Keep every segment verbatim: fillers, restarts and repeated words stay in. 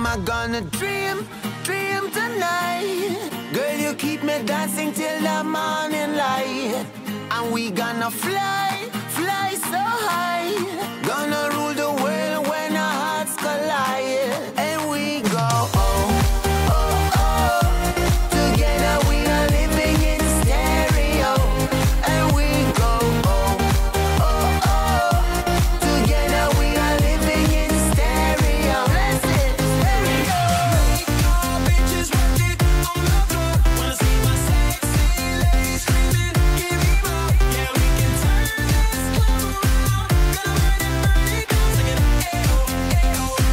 am I gonna dream, dream tonight? Girl, you keep me dancing till the morning light. And we gonna fly, fly so high. Gonna rule the world when our hearts collide. And we go, oh, oh, oh. Together we are living in stereo. And we go, oh, oh, oh. Together we are living in stereo. Bless it, there we go. Make all bitches rock it on the floor. Wanna see my sexy ladies screaming, give me more. Yeah, we can turn this club around. Gonna burn it, burn it down. Sing it, ayo, ayo, ayo,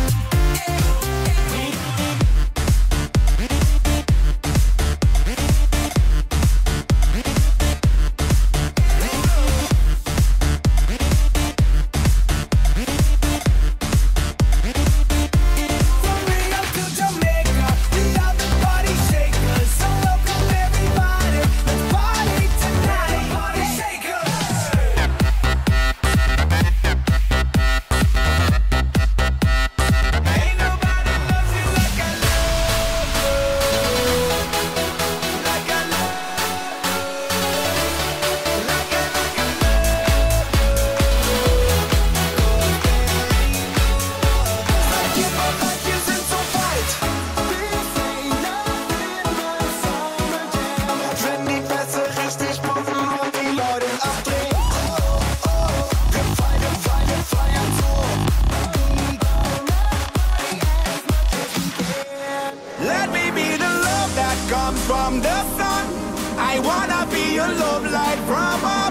From Rio to Jamaica, we are the party shakers. So welcome everybody, let's party tonight. Party shakers. Ain't nobody loves you like I love you. Like I love you. Like I, like I love you. Keep up like you and so fight. This ain't nothing but a summer jam. Wenn die Pässe richtig pumpen und die Leute abdrehen. Oh, oh, wir feiern, feiern, feiern so. Let me be the love that comes from the sun. I wanna be your love light from above.